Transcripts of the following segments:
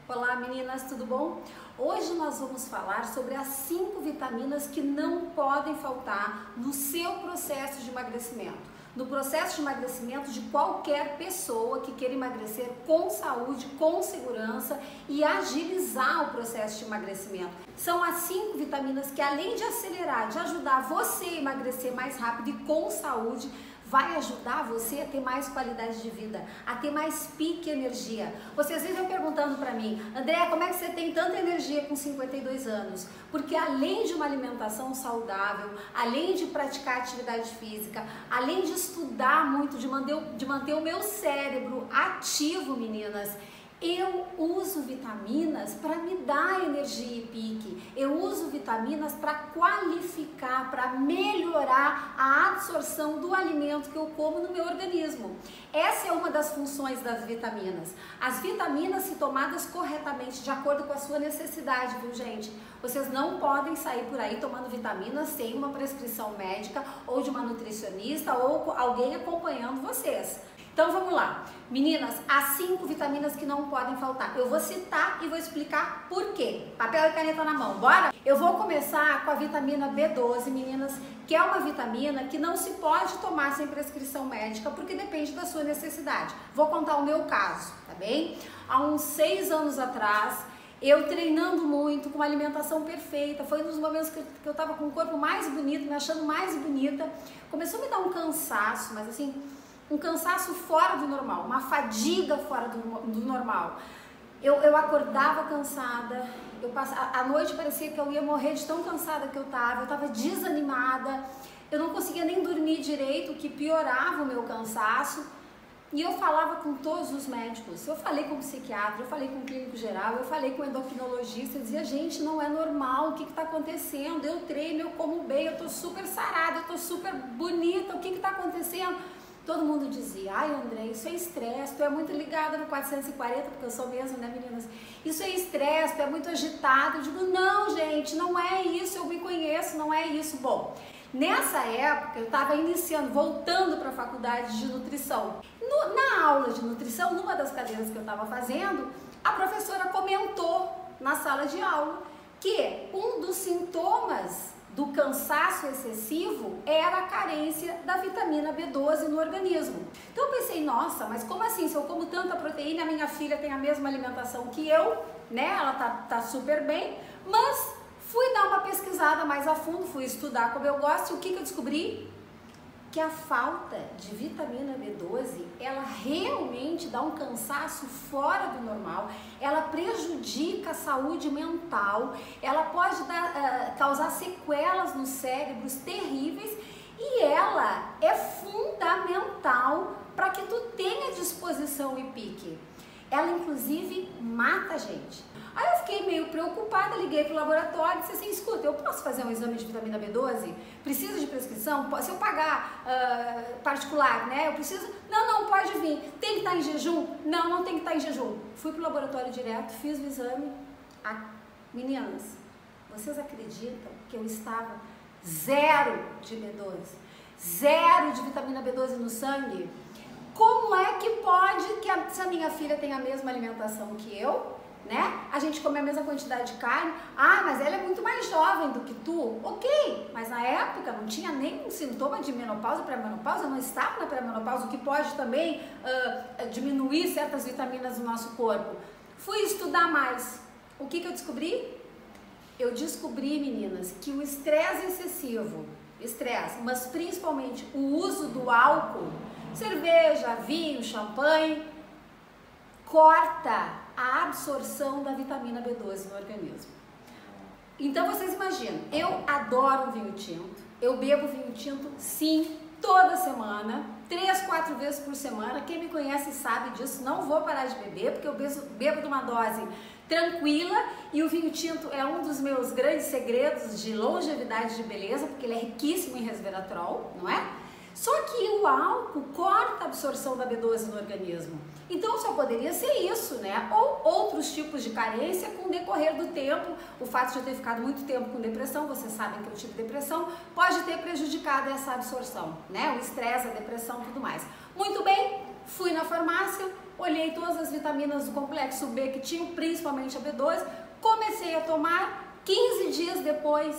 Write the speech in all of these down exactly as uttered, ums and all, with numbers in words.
Olá meninas, tudo bom? Hoje nós vamos falar sobre as cinco vitaminas que não podem faltar no seu processo de emagrecimento. No processo de emagrecimento de qualquer pessoa que queira emagrecer com saúde, com segurança e agilizar o processo de emagrecimento. São as cinco vitaminas que, além de acelerar, de ajudar você a emagrecer mais rápido e com saúde, vai ajudar você a ter mais qualidade de vida, a ter mais pique energia. Vocês vivem perguntando para mim, Andréa, como é que você tem tanta energia com cinquenta e dois anos? Porque além de uma alimentação saudável, além de praticar atividade física, além de estudar muito, de manter, de manter o meu cérebro ativo, meninas, eu uso vitaminas para me dar energia e pique. Eu uso vitaminas para qualificar, para melhorar a absorção do alimento que eu como no meu organismo. Essa é uma das funções das vitaminas. As vitaminas, se tomadas corretamente, de acordo com a sua necessidade, viu gente? Vocês não podem sair por aí tomando vitaminas sem uma prescrição médica ou de uma nutricionista ou alguém acompanhando vocês. Então vamos lá, meninas, as cinco vitaminas que não podem faltar. Eu vou citar e vou explicar por quê. Papel e caneta na mão, bora? Eu vou começar com a vitamina B doze, meninas, que é uma vitamina que não se pode tomar sem prescrição médica, porque depende da sua necessidade. Vou contar o meu caso, tá bem? Há uns seis anos atrás, eu treinando muito, com uma alimentação perfeita, foi um dos momentos que eu tava com o corpo mais bonito, me achando mais bonita. Começou a me dar um cansaço, mas assim, um cansaço fora do normal, uma fadiga fora do, do normal. Eu, eu acordava cansada, eu passava, à noite parecia que eu ia morrer de tão cansada que eu estava, eu estava desanimada, eu não conseguia nem dormir direito, o que piorava o meu cansaço. E eu falava com todos os médicos, eu falei com o psiquiatra, eu falei com o clínico geral, eu falei com o endocrinologista, eu dizia, gente, não é normal, o que está acontecendo? Eu treino, eu como bem, eu estou super sarada, eu estou super bonita, o que está acontecendo? Todo mundo dizia, ai André, isso é estresse, tu é muito ligada no quatrocentos e quarenta, porque eu sou mesmo, né meninas? Isso é estresse, tu é muito agitada. Eu digo, não gente, não é isso, eu me conheço, não é isso. Bom, nessa época eu estava iniciando, voltando para a faculdade de nutrição. No, na aula de nutrição, numa das cadeiras que eu estava fazendo, a professora comentou na sala de aula que um dos sintomas do cansaço excessivo era a carência da vitamina B doze no organismo. Então eu pensei, nossa, mas como assim? Se eu como tanta proteína, a minha filha tem a mesma alimentação que eu, né? Ela tá, tá super bem, mas fui dar uma pesquisada mais a fundo, fui estudar como eu gosto, e o que que eu descobri? Que a falta de vitamina B doze, ela realmente dá um cansaço fora do normal, ela prejudica a saúde mental, ela pode dar, uh, causar sequelas nos cérebros terríveis e ela é fundamental para que tu tenha disposição e pique. Ela inclusive mata a gente. Aí eu fiquei meio preocupada, liguei pro laboratório e disse assim, escuta, eu posso fazer um exame de vitamina B doze? Preciso de prescrição? Se eu pagar uh, particular, né? Eu preciso? Não, não, pode vir. Tem que estar em jejum? Não, não tem que estar em jejum. Fui pro laboratório direto, fiz o exame. Ah, meninas, vocês acreditam que eu estava zero de B doze? Zero de vitamina B doze no sangue? Como é que pode que a, se a minha filha tem a mesma alimentação que eu, né? A gente come a mesma quantidade de carne. Ah, mas ela é muito mais jovem do que tu. Ok, mas na época não tinha nenhum sintoma de menopausa, pré-menopausa, eu não estava na pré-menopausa, o que pode também uh, diminuir certas vitaminas do nosso corpo. Fui estudar mais. O que que eu descobri? Eu descobri, meninas, que o estresse excessivo, estresse, mas principalmente o uso do álcool, cerveja, vinho, champanhe, corta a absorção da vitamina B doze no organismo. Então vocês imaginam, eu adoro vinho tinto, eu bebo vinho tinto sim, toda semana, três, quatro vezes por semana. Quem me conhece sabe disso, não vou parar de beber, porque eu bebo, bebo de uma dose tranquila, e o vinho tinto é um dos meus grandes segredos de longevidade de beleza, porque ele é riquíssimo em resveratrol, não é? Só que o álcool corta a absorção da B doze no organismo. Então só poderia ser isso, né? Ou outros tipos de carência com o decorrer do tempo. O fato de eu ter ficado muito tempo com depressão, vocês sabem que eu tive depressão, pode ter prejudicado essa absorção, né? O estresse, a depressão, tudo mais. Muito bem, fui na farmácia, olhei todas as vitaminas do complexo B que tinham, principalmente a B doze, comecei a tomar. quinze dias depois,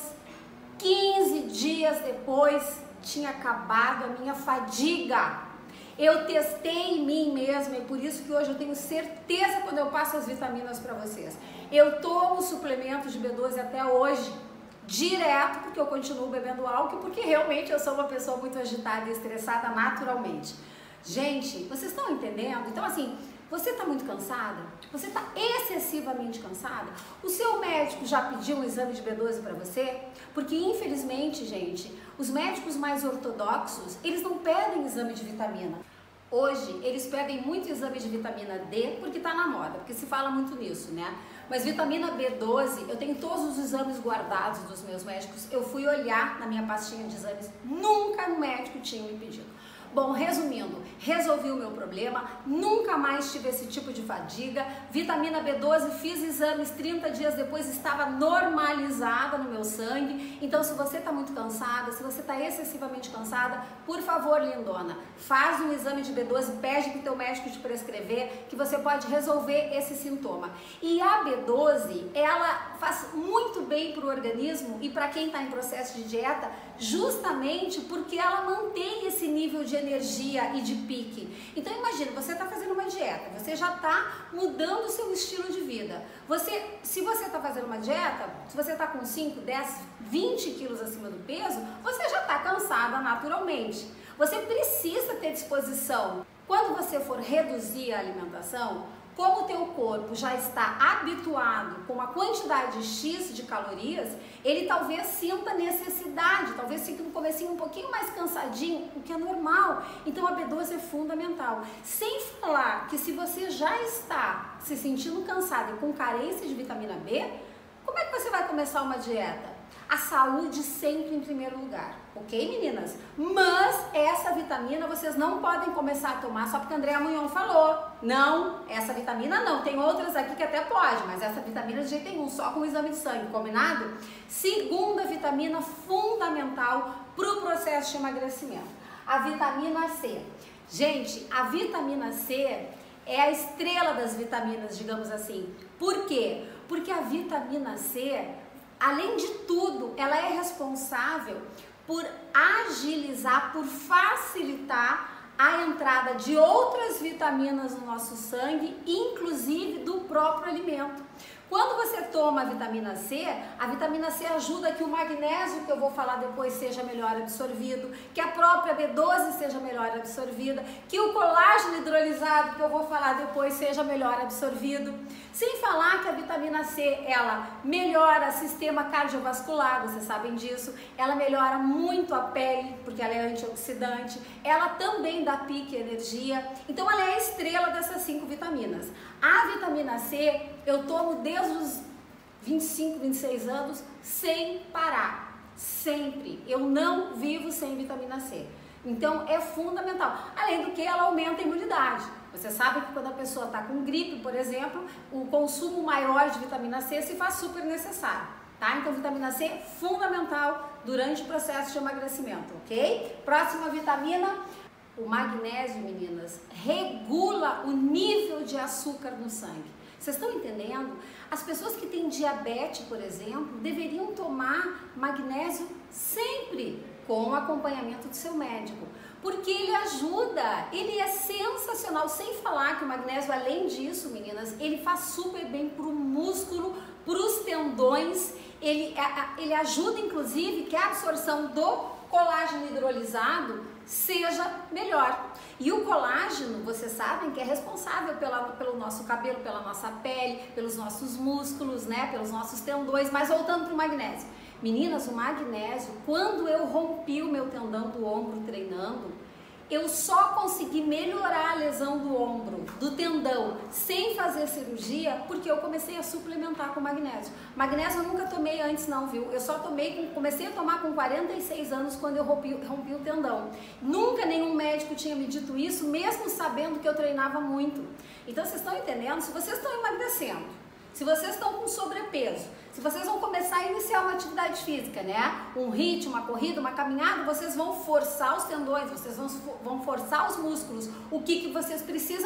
quinze dias depois, tinha acabado a minha fadiga. Eu testei em mim mesma e por isso que hoje eu tenho certeza quando eu passo as vitaminas para vocês. Eu tomo suplementos de B doze até hoje, direto, porque eu continuo bebendo álcool, porque realmente eu sou uma pessoa muito agitada e estressada naturalmente. Gente, vocês estão entendendo? Então assim, você está muito cansada? Você está excessivamente cansada? O seu médico já pediu um exame de B doze para você? Porque infelizmente, gente, os médicos mais ortodoxos, eles não pedem exame de vitamina. Hoje, eles pedem muito exame de vitamina D, porque está na moda, porque se fala muito nisso, né? Mas vitamina B doze, eu tenho todos os exames guardados dos meus médicos. Eu fui olhar na minha pastinha de exames, nunca o médico tinha me pedido. Bom, resumindo, resolvi o meu problema, nunca mais tive esse tipo de fadiga. Vitamina B doze, fiz exames, trinta dias depois estava normalizada no meu sangue. Então, se você está muito cansada, se você está excessivamente cansada, por favor, lindona, faz um exame de B doze, pede para o teu médico te prescrever, que você pode resolver esse sintoma. E a B doze, ela faz muito bem para o organismo e para quem está em processo de dieta, justamente porque ela mantém esse nível de energia e de pique. Então imagina, você está fazendo uma dieta, você já está mudando o seu estilo de vida. Você, se você está fazendo uma dieta, se você está com cinco, dez, vinte quilos acima do peso, você já está cansada naturalmente. Você precisa ter disposição. Quando você for reduzir a alimentação, como o teu corpo já está habituado com uma quantidade X de calorias, ele talvez sinta necessidade, talvez fique no comecinho um pouquinho mais cansadinho, o que é normal. Então a B doze é fundamental. Sem falar que se você já está se sentindo cansado e com carência de vitamina B, como é que você vai começar uma dieta? A saúde sempre em primeiro lugar, ok, meninas? Mas essa vitamina vocês não podem começar a tomar só porque a Andréa Munhon falou. Não, essa vitamina não. Tem outras aqui que até pode, mas essa vitamina de jeito nenhum, só com o exame de sangue, combinado? Segunda vitamina fundamental para o processo de emagrecimento, a vitamina C. Gente, a vitamina C é a estrela das vitaminas, digamos assim. Por quê? Porque a vitamina C, além de tudo, ela é responsável por agilizar, por facilitar a entrada de outras vitaminas no nosso sangue, inclusive do próprio alimento. Quando você toma a vitamina C, a vitamina C ajuda que o magnésio, que eu vou falar depois, seja melhor absorvido, que a própria B doze seja melhor absorvida, que o colágeno hidrolisado, que eu vou falar depois, seja melhor absorvido. Sem falar que a vitamina C, ela melhora o sistema cardiovascular, vocês sabem disso, ela melhora muito a pele, porque ela é antioxidante, ela também dá pique e energia, então ela é a estrela dessas cinco vitaminas. A vitamina C, eu tomo desde os vinte e cinco, vinte e seis anos, sem parar, sempre. Eu não vivo sem vitamina C. Então é fundamental, além do que ela aumenta a imunidade. Você sabe que quando a pessoa está com gripe, por exemplo, o consumo maior de vitamina C se faz super necessário, tá? Então vitamina C é fundamental durante o processo de emagrecimento, ok? Próxima vitamina, o magnésio, meninas, regula o nível de açúcar no sangue. Vocês estão entendendo? As pessoas que têm diabetes, por exemplo, deveriam tomar magnésio sempre com o acompanhamento do seu médico, porque ele ajuda, ele é sensacional, sem falar que o magnésio, além disso, meninas, ele faz super bem para o músculo, para os tendões, ele, ele ajuda inclusive que a absorção do colágeno hidrolisado seja melhor. E o colágeno, vocês sabem que é responsável pela, pelo nosso cabelo, pela nossa pele, pelos nossos músculos, né, pelos nossos tendões. Mas voltando para o magnésio. Meninas, o magnésio, quando eu rompi o meu tendão do ombro treinando, eu só consegui melhorar a lesão do ombro, do tendão, sem fazer cirurgia, porque eu comecei a suplementar com magnésio. Magnésio eu nunca tomei antes não, viu? Eu só tomei, comecei a tomar com quarenta e seis anos, quando eu rompi, rompi o tendão. Nunca nenhum médico tinha me dito isso, mesmo sabendo que eu treinava muito. Então vocês estão entendendo? Se vocês estão emagrecendo, se vocês estão com sobrepeso, se vocês vão começar a iniciar uma atividade física, né? Um hit, uma corrida, uma caminhada, vocês vão forçar os tendões, vocês vão, vão forçar os músculos. O que, que vocês precisam?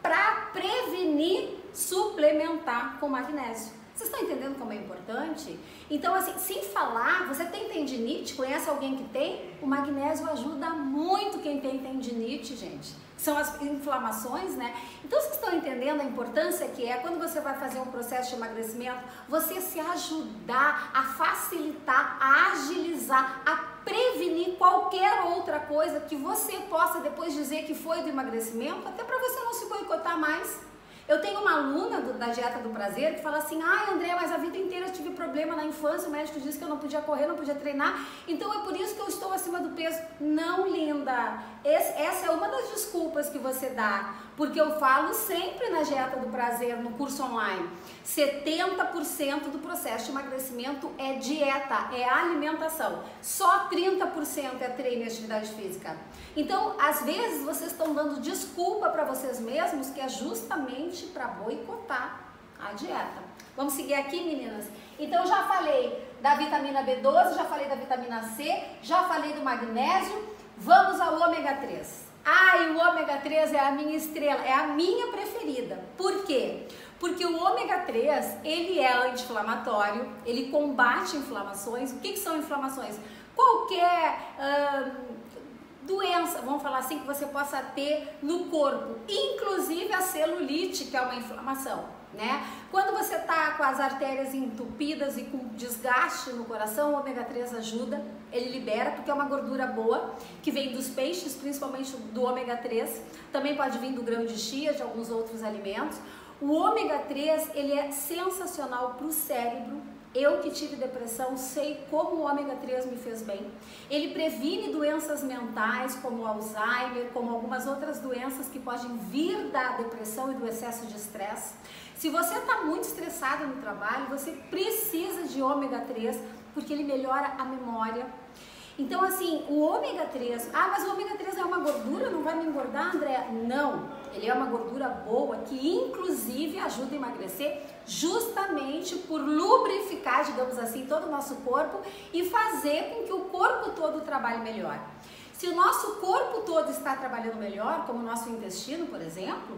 para prevenir suplementar com magnésio. Vocês estão entendendo como é importante? Então, assim, sem falar, você tem tendinite? Conhece alguém que tem? O magnésio ajuda muito quem tem tendinite, gente. São as inflamações, né? Então, vocês estão entendendo a importância que é quando você vai fazer um processo de emagrecimento, você se ajudar a facilitar, a agilizar, a prevenir qualquer outra coisa que você possa depois dizer que foi do emagrecimento, até para você não se boicotar mais. Eu tenho uma aluna do, da Dieta do Prazer que fala assim: ai, André, mas a vida inteira eu tive problema na infância, o médico disse que eu não podia correr, não podia treinar, então é por isso que eu estou acima do peso. Não, linda, Esse, essa é uma das desculpas que você dá, porque eu falo sempre na Dieta do Prazer, no curso online, setenta por cento do processo de emagrecimento é dieta, é alimentação, só trinta por cento é treino e atividade física. Então, às vezes, vocês estão dando desculpa para vocês mesmos, que é justamente para boicotar a dieta. Vamos seguir aqui, meninas? Então, eu já falei da vitamina B doze, já falei da vitamina C, já falei do magnésio, vamos ao ômega três. Ai, o ômega três é a minha estrela, é a minha preferida. Por quê? Porque o ômega três, ele é anti-inflamatório, ele combate inflamações. O que, que são inflamações? Qualquer hum, doença, vamos falar assim, que você possa ter no corpo, inclusive a celulite, que é uma inflamação, né? Quando você tá com as artérias entupidas e com desgaste no coração, o ômega três ajuda, ele libera, porque é uma gordura boa, que vem dos peixes, principalmente do ômega três, também pode vir do grão de chia, de alguns outros alimentos. O ômega três, ele é sensacional para o cérebro. Eu que tive depressão sei como o ômega três me fez bem. Ele previne doenças mentais como Alzheimer, como algumas outras doenças que podem vir da depressão e do excesso de estresse. Se você está muito estressado no trabalho, você precisa de ômega três, porque ele melhora a memória. Então, assim, o ômega três, ah, mas o ômega três é uma gordura, não vai me engordar, André? Não, ele é uma gordura boa que inclusive ajuda a emagrecer justamente por lubrificar, digamos assim, todo o nosso corpo e fazer com que o corpo todo trabalhe melhor. Se o nosso corpo todo está trabalhando melhor, como o nosso intestino, por exemplo,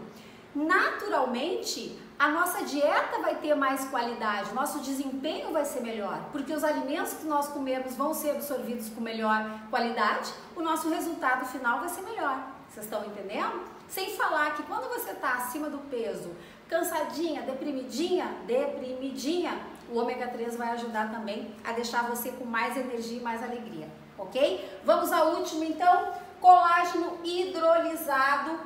naturalmente a nossa dieta vai ter mais qualidade, nosso desempenho vai ser melhor, porque os alimentos que nós comemos vão ser absorvidos com melhor qualidade, o nosso resultado final vai ser melhor. Vocês estão entendendo? Sem falar que quando você está acima do peso, cansadinha, deprimidinha, deprimidinha, o ômega três vai ajudar também a deixar você com mais energia e mais alegria, ok? Vamos ao último então, colágeno hidrolisado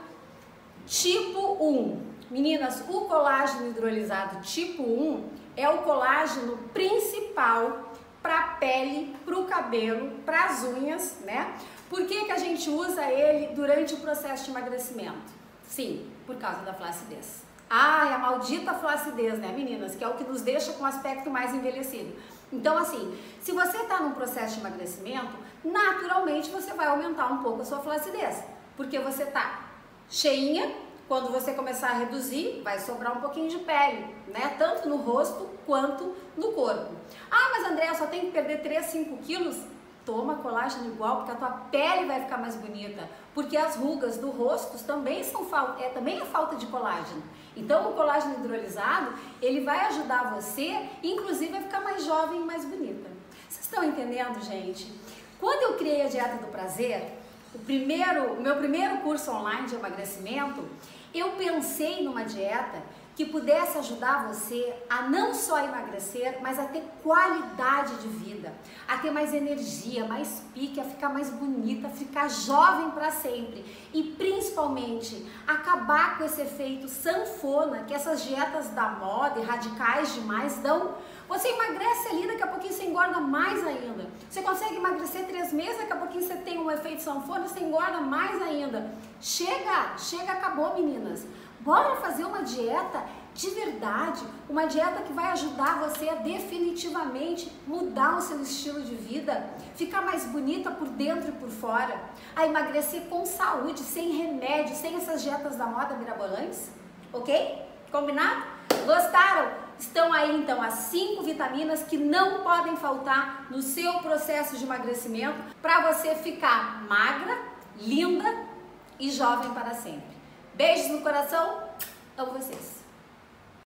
tipo um. Meninas, o colágeno hidrolisado tipo um é o colágeno principal para a pele, para o cabelo, para as unhas, né? Por que que a gente usa ele durante o processo de emagrecimento? Sim, por causa da flacidez. Ai, a maldita flacidez, né, meninas? Que é o que nos deixa com um aspecto mais envelhecido. Então, assim, se você está num processo de emagrecimento, naturalmente você vai aumentar um pouco a sua flacidez. Porque você está cheinha, quando você começar a reduzir, vai sobrar um pouquinho de pele, né? Tanto no rosto quanto no corpo. Ah, mas André, eu só tenho que perder três, cinco quilos? Toma colágeno igual, porque a tua pele vai ficar mais bonita. Porque as rugas do rosto também, são, é, também é falta de colágeno. Então o colágeno hidrolisado, ele vai ajudar você, inclusive, a ficar mais jovem e mais bonita. Vocês estão entendendo, gente? Quando eu criei a Dieta do Prazer, o, primeiro, o meu primeiro curso online de emagrecimento, eu pensei numa dieta que pudesse ajudar você a não só emagrecer, mas a ter qualidade de vida, a ter mais energia, mais pique, a ficar mais bonita, a ficar jovem para sempre e principalmente acabar com esse efeito sanfona que essas dietas da moda e radicais demais dão. Você emagrece ali, daqui a pouquinho você engorda mais ainda. Você consegue emagrecer três meses, daqui a pouquinho você tem um efeito sanfona, você engorda mais ainda. Chega, chega, acabou, meninas. Bora fazer uma dieta de verdade, uma dieta que vai ajudar você a definitivamente mudar o seu estilo de vida, ficar mais bonita por dentro e por fora, a emagrecer com saúde, sem remédio, sem essas dietas da moda mirabolantes, ok? Combinado? Gostaram? Estão aí então as cinco vitaminas que não podem faltar no seu processo de emagrecimento para você ficar magra, linda e jovem para sempre. Beijos no coração, amo vocês!